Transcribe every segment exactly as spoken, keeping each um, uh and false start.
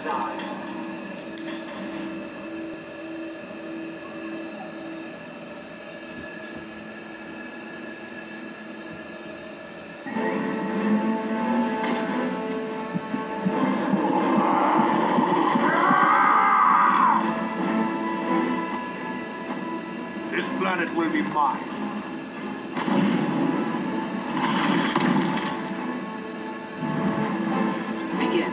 side. This planet will be mine. Begin.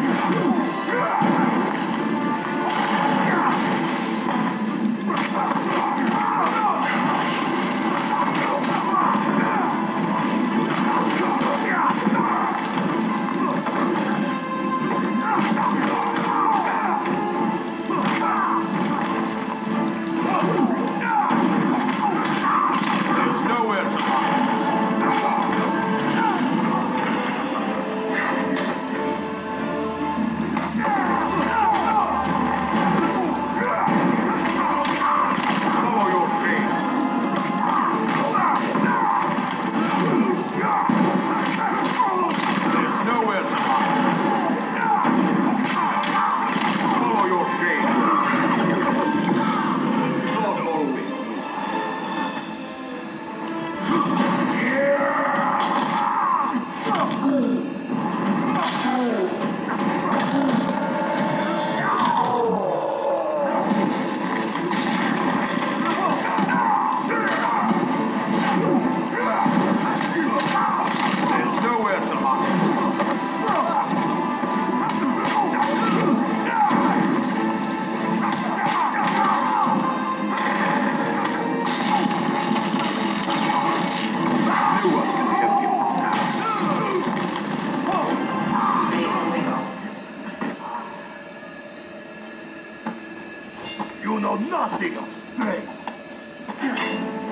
There's nowhere to hide. Follow your fate. There's nowhere to hide. Follow your fate. Sword always moves. There's nowhere to hide. No one can help you now. You know nothing of strength.